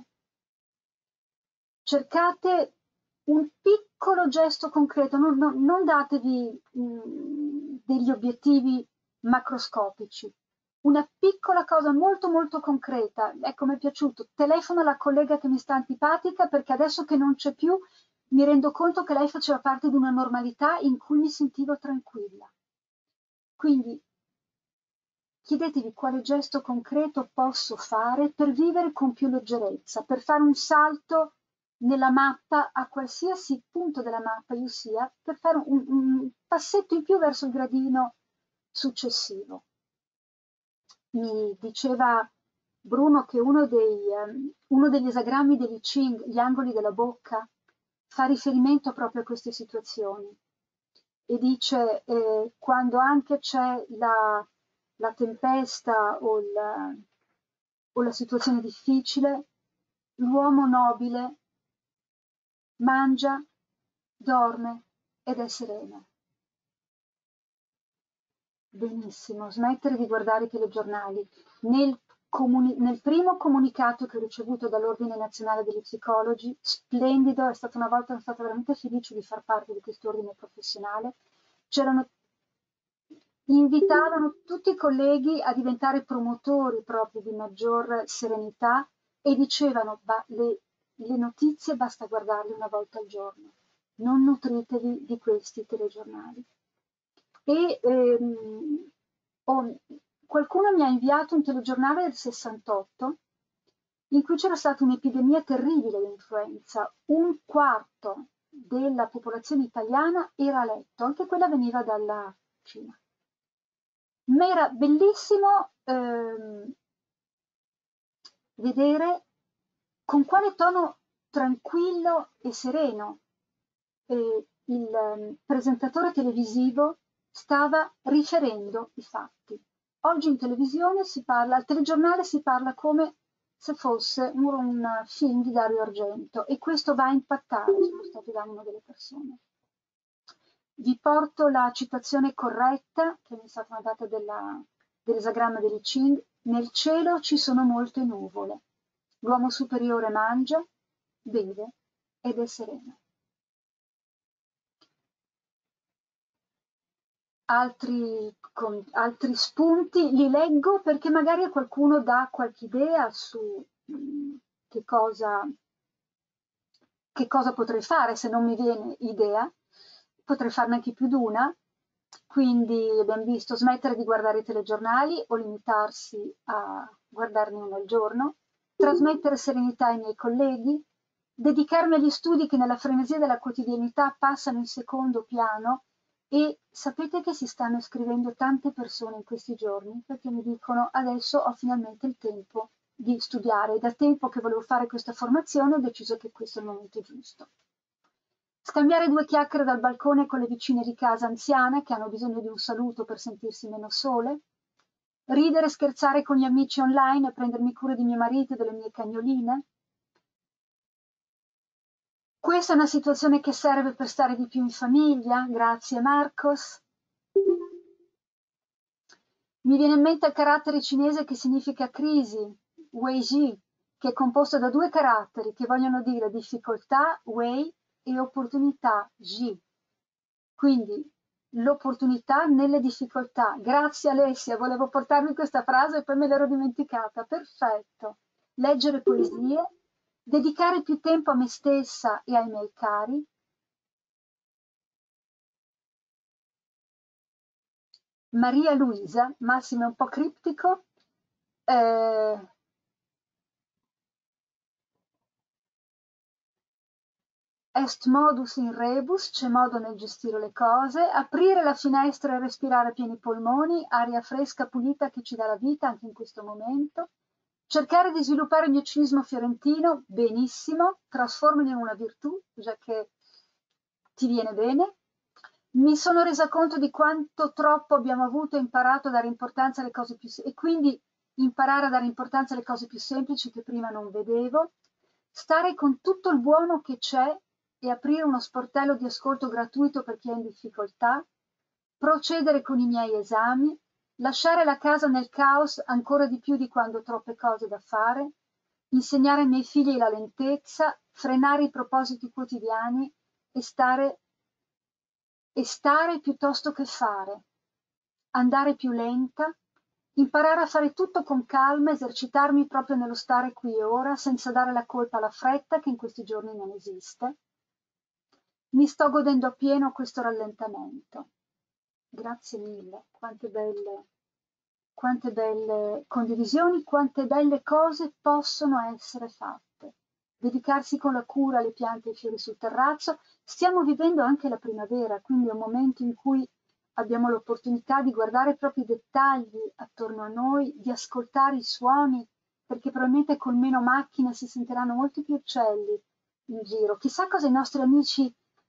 Cercate un piccolo gesto concreto, non datevi degli obiettivi macroscopici. Una piccola cosa molto molto concreta, ecco, mi è piaciuto, telefono alla collega che mi sta antipatica perché adesso che non c'è più mi rendo conto che lei faceva parte di una normalità in cui mi sentivo tranquilla. Quindi chiedetevi quale gesto concreto posso fare per vivere con più leggerezza, per fare un salto nella mappa a qualsiasi punto della mappa io sia, per fare un passetto in più verso il gradino successivo. Mi diceva Bruno che uno degli esagrammi dell'I Ching, gli angoli della bocca, fa riferimento proprio a queste situazioni e dice quando anche c'è la tempesta o la situazione difficile, l'uomo nobile mangia, dorme ed è sereno. Benissimo, smettere di guardare i telegiornali. Nel primo comunicato che ho ricevuto dall'Ordine Nazionale degli Psicologi, splendido, sono stata veramente felice di far parte di quest'ordine professionale, invitavano tutti i colleghi a diventare promotori proprio di maggior serenità e dicevano, le notizie basta guardarle una volta al giorno, non nutritevi di questi telegiornali. E qualcuno mi ha inviato un telegiornale del 68 in cui c'era stata un'epidemia terribile di influenza, un quarto della popolazione italiana era a letto, anche quella veniva dalla Cina. Ma era bellissimo vedere con quale tono tranquillo e sereno il presentatore televisivo stava riferendo i fatti. Oggi in televisione al telegiornale si parla come se fosse un film di Dario Argento e questo va a impattare sullo stato d'animo delle persone. Vi porto la citazione corretta che mi è stata mandata dell'esagramma dell'I Ching. Nel cielo ci sono molte nuvole. L'uomo superiore mangia, beve ed è sereno. Altri spunti li leggo perché magari a qualcuno dà qualche idea su che cosa potrei fare se non mi viene idea. potrei farne anche più di una, quindi abbiamo visto smettere di guardare i telegiornali o limitarsi a guardarne uno al giorno, trasmettere serenità ai miei colleghi, dedicarmi agli studi che nella frenesia della quotidianità passano in secondo piano. E sapete che si stanno iscrivendo tante persone in questi giorni perché mi dicono adesso ho finalmente il tempo di studiare, da tempo che volevo fare questa formazione ho deciso che questo è il momento giusto. Scambiare 2 chiacchiere dal balcone con le vicine di casa anziane che hanno bisogno di un saluto per sentirsi meno sole, ridere e scherzare con gli amici online e prendermi cura di mio marito e delle mie cagnoline. Questa è una situazione che serve per stare di più in famiglia, grazie Marcos. Mi viene in mente il carattere cinese che significa crisi, Weiji, che è composto da 2 caratteri che vogliono dire difficoltà, Wei, e opportunità, Ji. Quindi l'opportunità nelle difficoltà. Grazie Alessia, volevo portarmi questa frase e poi me l'ero dimenticata. Perfetto. Leggere poesie, dedicare più tempo a me stessa e ai miei cari. Maria Luisa, Massimo è un po' criptico, est modus in rebus, c'è modo nel gestire le cose, aprire la finestra e respirare a pieni polmoni, aria fresca, pulita che ci dà la vita anche in questo momento, cercare di sviluppare il mio cinismo fiorentino, benissimo, trasformalo in una virtù, già che ti viene bene. Mi sono resa conto di quanto troppo abbiamo avuto e imparato a dare importanza alle cose più semplici, e quindi imparare a dare importanza alle cose più semplici che prima non vedevo, stare con tutto il buono che c'è e aprire uno sportello di ascolto gratuito per chi è in difficoltà, procedere con i miei esami, lasciare la casa nel caos ancora di più di quando ho troppe cose da fare, insegnare ai miei figli la lentezza, frenare i propositi quotidiani e stare piuttosto che fare, andare più lenta, imparare a fare tutto con calma, esercitarmi proprio nello stare qui e ora, senza dare la colpa alla fretta che in questi giorni non esiste. Mi sto godendo appieno questo rallentamento. Grazie mille, quante belle condivisioni, quante belle cose possono essere fatte. Dedicarsi con la cura alle piante e ai fiori sul terrazzo. Stiamo vivendo anche la primavera, quindi è un momento in cui abbiamo l'opportunità di guardare proprio i dettagli attorno a noi, di ascoltare i suoni, perché probabilmente con meno macchine si sentiranno molti più uccelli in giro. Chissà cosa i nostri amici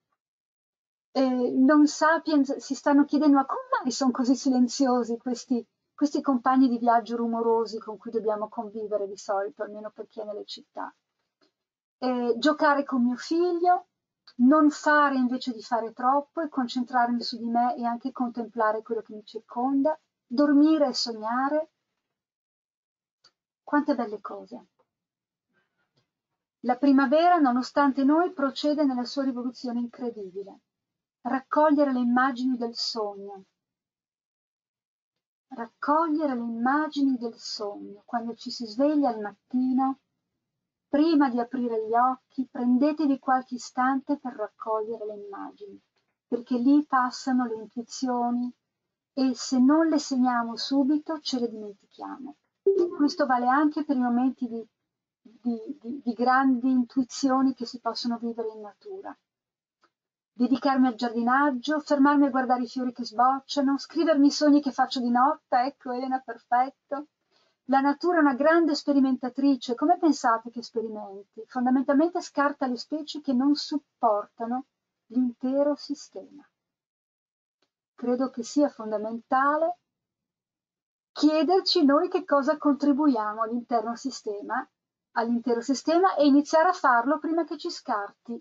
non sapiens si stanno chiedendo: ma come mai sono così silenziosi questi compagni di viaggio rumorosi con cui dobbiamo convivere di solito, almeno per chi è nelle città. Giocare con mio figlio, non fare invece di fare troppo e concentrarmi su di me e anche contemplare quello che mi circonda, dormire e sognare. Quante belle cose. La primavera, nonostante noi, procede nella sua rivoluzione incredibile. Raccogliere le immagini del sogno. Raccogliere le immagini del sogno. Quando ci si sveglia al mattino, prima di aprire gli occhi, prendetevi qualche istante per raccogliere le immagini, perché lì passano le intuizioni e se non le segniamo subito ce le dimentichiamo. Questo vale anche per i momenti di grandi intuizioni che si possono vivere in natura. Dedicarmi al giardinaggio, fermarmi a guardare i fiori che sbocciano, scrivermi i sogni che faccio di notte, ecco Elena, perfetto. La natura è una grande sperimentatrice, come pensate che sperimenti? Fondamentalmente scarta le specie che non supportano l'intero sistema. Credo che sia fondamentale chiederci noi che cosa contribuiamo all'intero sistema e iniziare a farlo prima che ci scarti.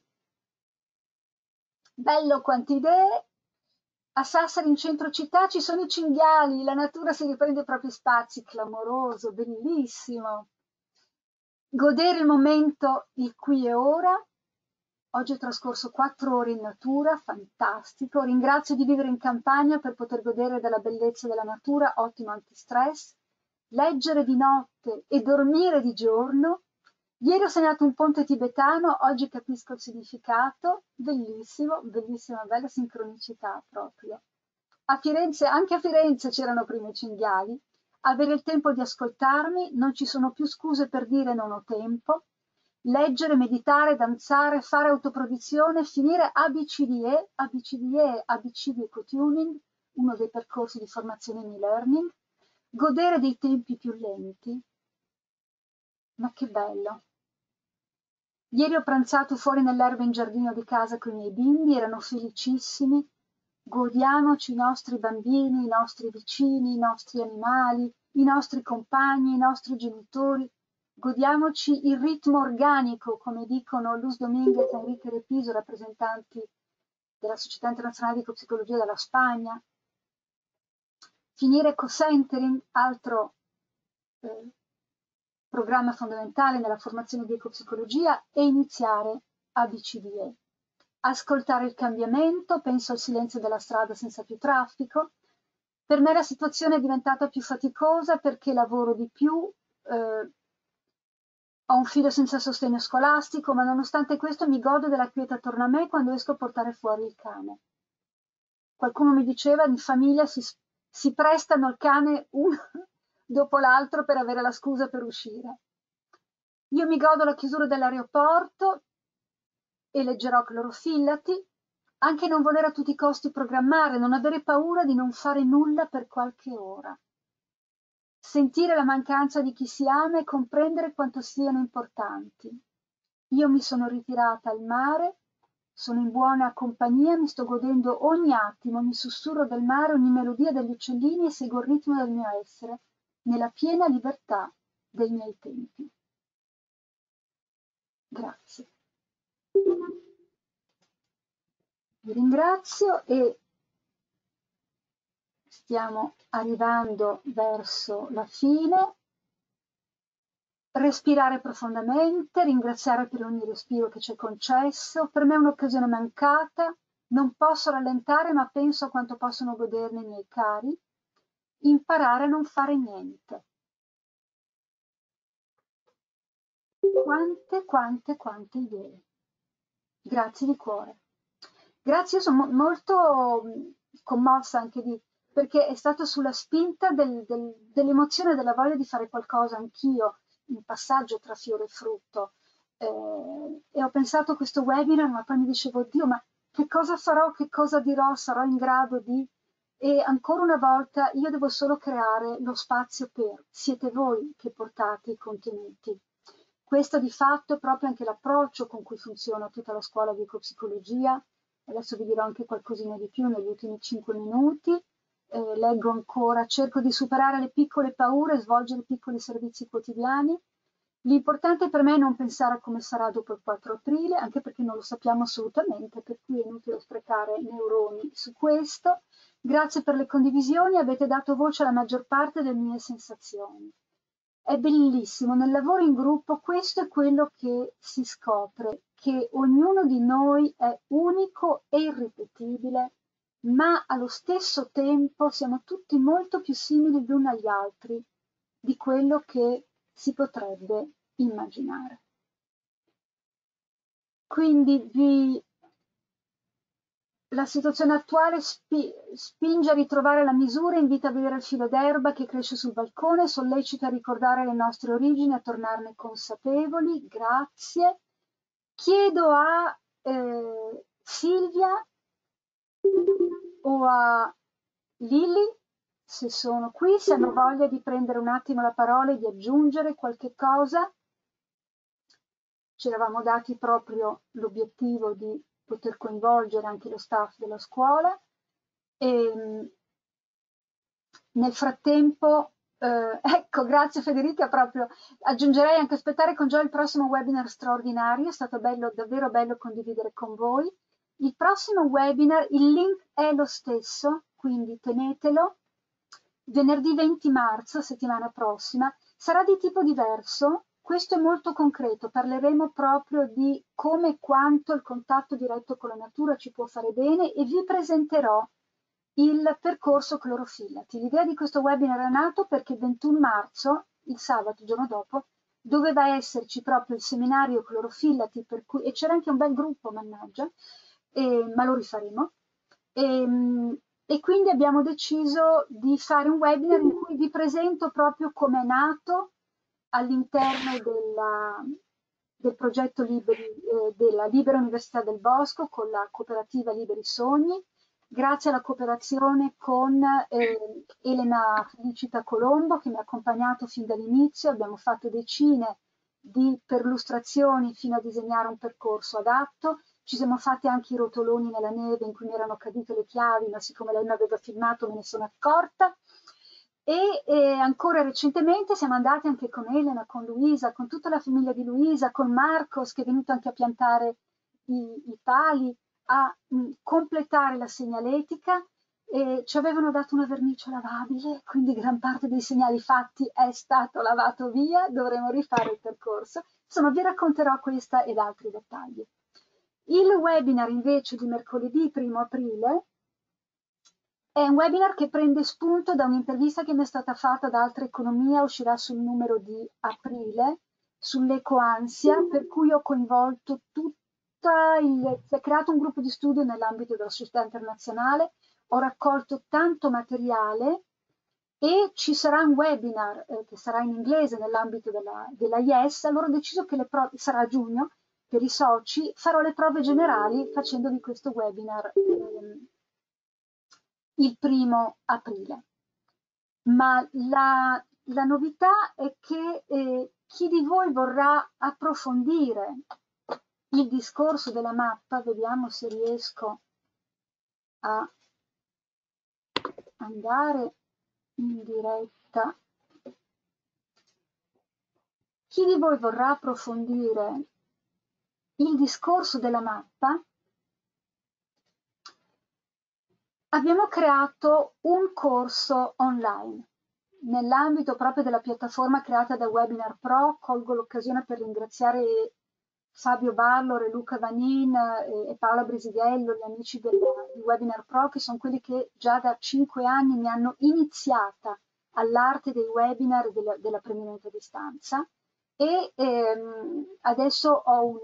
Bello quante idee! A Sassari in centro città ci sono i cinghiali, la natura si riprende i propri spazi, clamoroso, bellissimo. Godere il momento, il qui e ora. Oggi ho trascorso 4 ore in natura, fantastico. Ringrazio di vivere in campagna per poter godere della bellezza della natura, ottimo antistress. Leggere di notte e dormire di giorno. Ieri ho segnato un ponte tibetano, oggi capisco il significato, bellissimo, bellissima, bella sincronicità proprio. A Firenze, anche a Firenze c'erano prima i cinghiali. Avere il tempo di ascoltarmi, non ci sono più scuse per dire non ho tempo. Leggere, meditare, danzare, fare autoproduzione, finire ABCDE, ABCDE, ABCD Eco-Tuning, uno dei percorsi di formazione in e-learning, godere dei tempi più lenti. Ma che bello! Ieri ho pranzato fuori nell'erba in giardino di casa con i miei bimbi, erano felicissimi. Godiamoci i nostri bambini, i nostri vicini, i nostri animali, i nostri compagni, i nostri genitori. Godiamoci il ritmo organico, come dicono Luz Dominguez e Enrique Repiso, rappresentanti della Società Internazionale di Ecopsicologia della Spagna. Finire co-centering, altro programma fondamentale nella formazione di ecopsicologia, e iniziare ABCDE. Ascoltare il cambiamento, penso al silenzio della strada senza più traffico. Per me la situazione è diventata più faticosa perché lavoro di più, ho un figlio senza sostegno scolastico, ma nonostante questo mi godo della quiete attorno a me quando esco a portare fuori il cane. Qualcuno mi diceva in famiglia si prestano il cane uno dopo l'altro per avere la scusa per uscire. Io mi godo la chiusura dell'aeroporto e leggerò clorofillati, anche non voler a tutti i costi programmare, non avere paura di non fare nulla per qualche ora. Sentire la mancanza di chi si ama e comprendere quanto siano importanti. Io mi sono ritirata al mare, sono in buona compagnia, mi sto godendo ogni attimo, ogni sussurro del mare, ogni melodia degli uccellini e seguo il ritmo del mio essere, nella piena libertà dei miei tempi. Grazie. Vi ringrazio e stiamo arrivando verso la fine. Respirare profondamente, ringraziare per ogni respiro che ci è concesso. Per me è un'occasione mancata, non posso rallentare ma penso a quanto possono goderne i miei cari. Imparare a non fare niente. Quante idee. Grazie di cuore. Grazie, io sono molto commossa anche perché è stato sulla spinta dell'emozione, della voglia di fare qualcosa anch'io, un passaggio tra fiore e frutto. E ho pensato a questo webinar, ma poi mi dicevo, Dio, ma che cosa farò, che cosa dirò, sarò in grado di... E ancora una volta io devo solo creare lo spazio siete voi che portate i contenuti. Questo di fatto è proprio anche l'approccio con cui funziona tutta la scuola di ecopsicologia. Adesso vi dirò anche qualcosina di più negli ultimi 5 minuti. Leggo ancora, cerco di superare le piccole paure e svolgere piccoli servizi quotidiani. L'importante per me è non pensare a come sarà dopo il 4 aprile, anche perché non lo sappiamo assolutamente, per cui è inutile sprecare neuroni su questo. Grazie per le condivisioni, avete dato voce alla maggior parte delle mie sensazioni. È bellissimo, nel lavoro in gruppo questo è quello che si scopre, che ognuno di noi è unico e irripetibile, ma allo stesso tempo siamo tutti molto più simili gli uni agli altri di quello che si potrebbe immaginare. Quindi la situazione attuale spinge a ritrovare la misura, invita a vedere il filo d'erba che cresce sul balcone, sollecita a ricordare le nostre origini, a tornarne consapevoli. Grazie. Chiedo a Silvia o a Lilli, se sono qui, se hanno voglia di prendere un attimo la parola e di aggiungere qualche cosa. Ci eravamo dati proprio l'obiettivo di poter coinvolgere anche lo staff della scuola e nel frattempo, ecco, grazie Federica, proprio aggiungerei anche aspettare con gioia il prossimo webinar straordinario, è stato bello, davvero bello condividere con voi. Il prossimo webinar, il link è lo stesso, quindi tenetelo, venerdì 20 marzo, settimana prossima, sarà di tipo diverso. Questo è molto concreto, parleremo proprio di come e quanto il contatto diretto con la natura ci può fare bene e vi presenterò il percorso clorofillati. L'idea di questo webinar è nato perché il 21 marzo, il sabato, il giorno dopo, doveva esserci proprio il seminario clorofillati, per cui, e c'era anche un bel gruppo, mannaggia, ma lo rifaremo. E quindi abbiamo deciso di fare un webinar in cui vi presento proprio come è nato all'interno del progetto della Libera Università del Bosco con la cooperativa Liberi Sogni, grazie alla cooperazione con Elena Felicita Colombo che mi ha accompagnato fin dall'inizio. Abbiamo fatto decine di perlustrazioni fino a disegnare un percorso adatto. Ci siamo fatti anche i rotoloni nella neve in cui mi erano cadute le chiavi, ma siccome lei mi aveva filmato me ne sono accorta. E ancora recentemente siamo andati anche con Elena, con Luisa, con tutta la famiglia di Luisa, con Marcos che è venuto anche a piantare i pali, a completare la segnaletica. E ci avevano dato una vernice lavabile, quindi gran parte dei segnali fatti è stato lavato via, dovremo rifare il percorso. Insomma, vi racconterò questa ed altri dettagli. Il webinar invece di mercoledì 1 aprile è un webinar che prende spunto da un'intervista che mi è stata fatta da Altra Economia, uscirà sul numero di aprile, sull'ecoansia, per cui ho coinvolto ho creato un gruppo di studio nell'ambito della società internazionale, ho raccolto tanto materiale e ci sarà un webinar che sarà in inglese nell'ambito della IES, allora ho deciso che sarà a giugno, per i soci, farò le prove generali facendovi questo webinar il 1 aprile. Ma la novità è che chi di voi vorrà approfondire il discorso della mappa, vediamo se riesco a andare in diretta. Chi di voi vorrà approfondire il discorso della mappa, abbiamo creato un corso online nell'ambito proprio della piattaforma creata da Webinar Pro. Colgo l'occasione per ringraziare Fabio Ballor e Luca Vanin e Paola Brisighello, gli amici di Webinar Pro, che sono quelli che già da 5 anni mi hanno iniziata all'arte dei webinar e dell'apprendimento a distanza. E adesso ho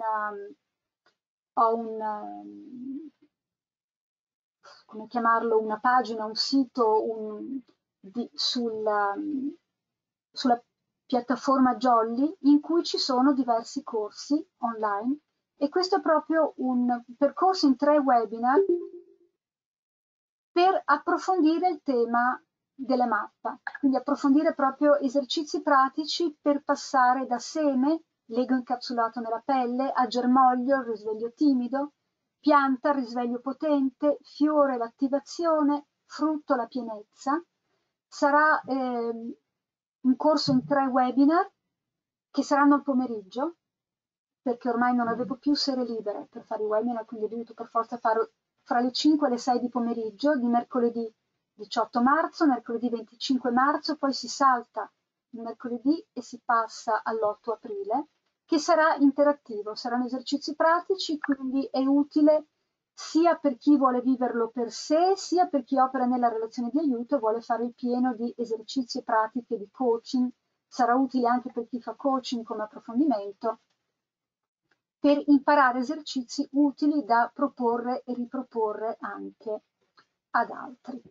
come chiamarlo, una pagina, un sito sulla piattaforma Jolly in cui ci sono diversi corsi online e questo è proprio un percorso in 3 webinar per approfondire il tema della mappa, quindi approfondire proprio esercizi pratici per passare da seme, lego incapsulato nella pelle, a germoglio, il risveglio timido, pianta, il risveglio potente, fiore, l'attivazione, frutto, la pienezza. Sarà un corso in 3 webinar che saranno al pomeriggio, perché ormai non avevo più sere libere per fare i webinar, quindi ho dovuto per forza fare fra le 5 e le 6 di pomeriggio, di mercoledì 18 marzo, mercoledì 25 marzo, poi si salta il mercoledì e si passa all'8 aprile, che sarà interattivo, saranno esercizi pratici, quindi è utile sia per chi vuole viverlo per sé, sia per chi opera nella relazione di aiuto e vuole fare il pieno di esercizi e pratiche di coaching. Sarà utile anche per chi fa coaching come approfondimento, per imparare esercizi utili da proporre e riproporre anche ad altri.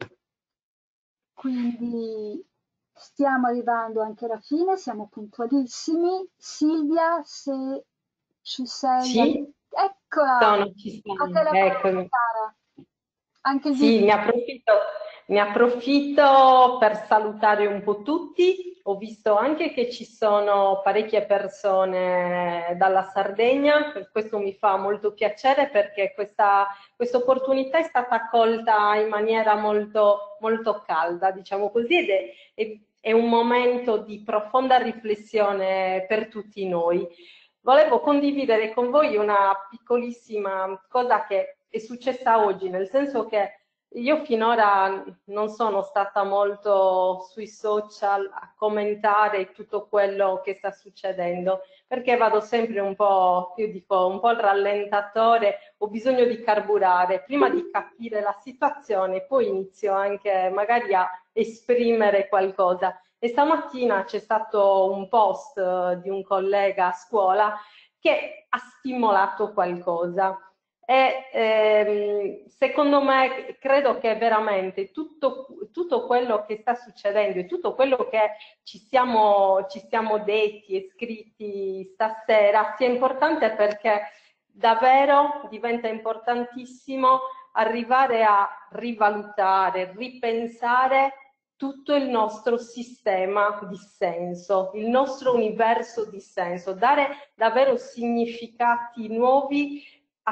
Quindi stiamo arrivando anche alla fine, siamo puntualissimi. Silvia, se ci sei... Sì, Eccola! ci A te sono, la parola, eccomi. cara. Anche il Sì, video. ne approfitto per salutare un po' tutti. Ho visto anche che ci sono parecchie persone dalla Sardegna, per questo mi fa molto piacere perché questa opportunità è stata accolta in maniera molto, molto calda, diciamo così, è un momento di profonda riflessione per tutti noi. Volevo condividere con voi una piccolissima cosa che è successa oggi, nel senso che io finora non sono stata molto sui social a commentare tutto quello che sta succedendo, perché vado sempre un po', io dico, un po' al rallentatore, ho bisogno di carburare, prima di capire la situazione, poi inizio anche magari a esprimere qualcosa. E stamattina c'è stato un post di un collega a scuola che ha stimolato qualcosa. E secondo me credo che veramente tutto quello che sta succedendo e tutto quello che ci siamo detti e scritti stasera sia importante, perché davvero diventa importantissimo arrivare a rivalutare, ripensare tutto il nostro sistema di senso, il nostro universo di senso, dare davvero significati nuovi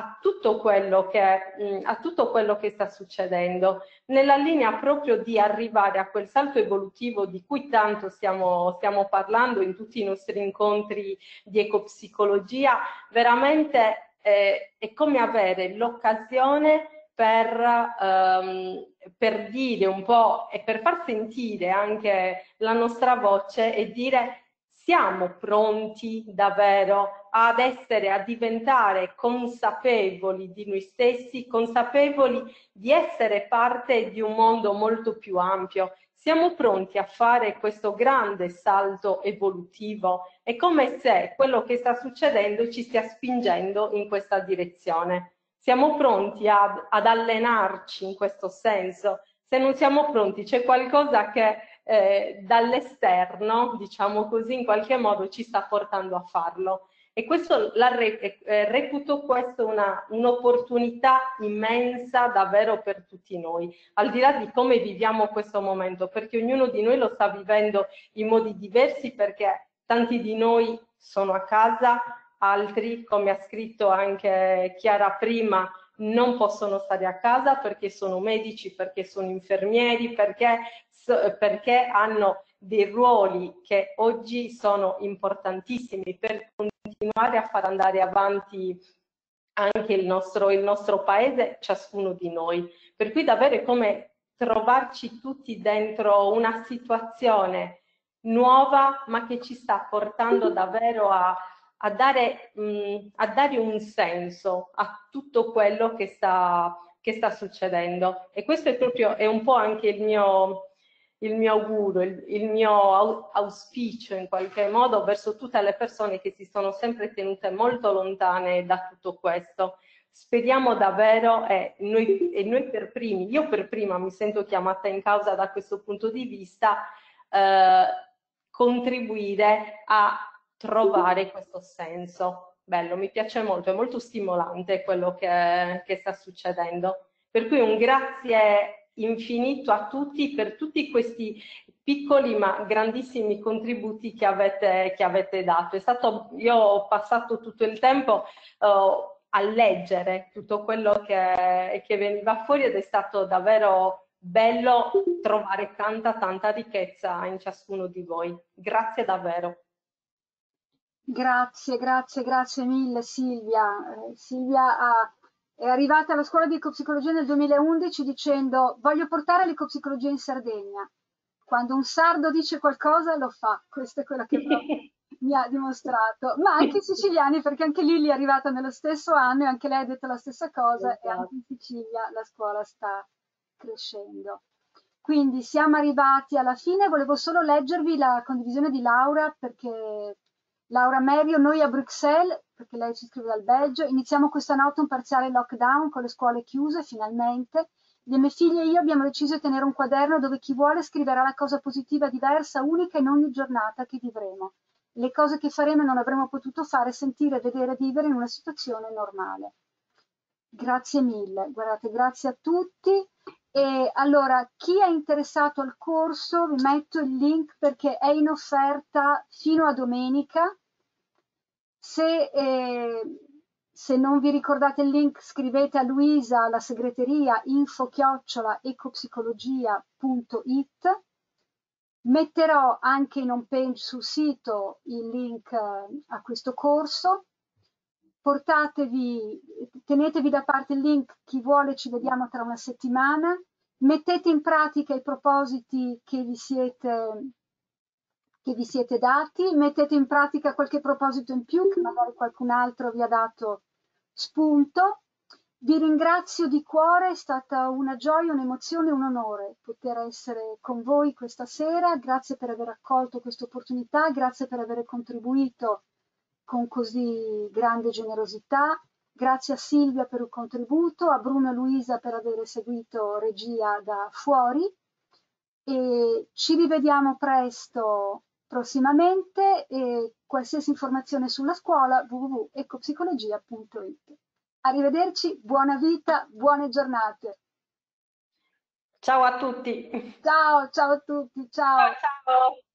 a tutto quello che sta succedendo, nella linea proprio di arrivare a quel salto evolutivo di cui tanto stiamo parlando in tutti i nostri incontri di ecopsicologia. Veramente è come avere l'occasione per dire un po' e per far sentire anche la nostra voce e dire: siamo pronti davvero a diventare consapevoli di noi stessi, consapevoli di essere parte di un mondo molto più ampio. Siamo pronti a fare questo grande salto evolutivo. È come se quello che sta succedendo ci stia spingendo in questa direzione. Siamo pronti ad allenarci in questo senso. Se non siamo pronti, c'è qualcosa che dall'esterno, diciamo così, in qualche modo ci sta portando a farlo. E questo reputo questo un'opportunità immensa davvero per tutti noi, al di là di come viviamo questo momento, perché ognuno di noi lo sta vivendo in modi diversi, perché tanti di noi sono a casa, altri, come ha scritto anche Chiara prima, non possono stare a casa perché sono medici, perché sono infermieri, perché hanno dei ruoli che oggi sono importantissimi per continuare a far andare avanti anche il nostro paese, ciascuno di noi. Per cui davvero è come trovarci tutti dentro una situazione nuova, ma che ci sta portando davvero a dare un senso a tutto quello che sta succedendo. E questo è un po' anche il mio augurio, il mio auspicio in qualche modo verso tutte le persone che si sono sempre tenute molto lontane da tutto questo. Speriamo davvero, e noi per primi, io per prima mi sento chiamata in causa da questo punto di vista, contribuire a trovare questo senso. Bello, mi piace molto, è molto stimolante quello che sta succedendo. Per cui un grazie infinito a tutti per tutti questi piccoli ma grandissimi contributi che avete dato. Io ho passato tutto il tempo a leggere tutto quello che veniva fuori, ed è stato davvero bello trovare tanta ricchezza in ciascuno di voi. Grazie davvero. Grazie mille Silvia. È arrivata alla scuola di ecopsicologia nel 2011 dicendo: voglio portare l'ecopsicologia in Sardegna. Quando un sardo dice qualcosa lo fa, questo è quello che mi ha dimostrato. Ma anche i siciliani, perché anche Lilli è arrivata nello stesso anno e anche lei ha detto la stessa cosa, e anche in Sicilia la scuola sta crescendo. Quindi siamo arrivati alla fine, volevo solo leggervi la condivisione di Laura, perché Laura Merio: noi a Bruxelles, perché lei ci scrive dal Belgio, iniziamo questanotte un parziale lockdown con le scuole chiuse finalmente. Le mie figlie e io abbiamo deciso di tenere un quaderno dove chi vuole scriverà la cosa positiva, diversa, unica in ogni giornata che vivremo, le cose che faremo e non avremmo potuto fare, sentire, vedere, vivere in una situazione normale. Grazie mille, guardate, grazie a tutti. E allora, chi è interessato al corso, vi metto il link perché è in offerta fino a domenica. Se non vi ricordate il link, scrivete a Luisa alla segreteria info@ecopsicologia.it. Metterò anche in home page sul sito il link a questo corso. Tenetevi da parte il link, chi vuole ci vediamo tra una settimana. Mettete in pratica i propositi che vi siete dati, mettete in pratica qualche proposito in più che magari qualcun altro vi ha dato spunto, Vi ringrazio di cuore, è stata una gioia, un'emozione, un onore poter essere con voi questa sera. Grazie per aver accolto questa opportunità, grazie per aver contribuito con così grande generosità. Grazie a Silvia per il contributo, a Bruno e Luisa per aver seguito regia da fuori e ci rivediamo presto prossimamente e qualsiasi informazione sulla scuola www.ecopsicologia.it. Arrivederci, buona vita, buone giornate. Ciao a tutti. Ciao, ciao a tutti, Ciao ciao. ciao.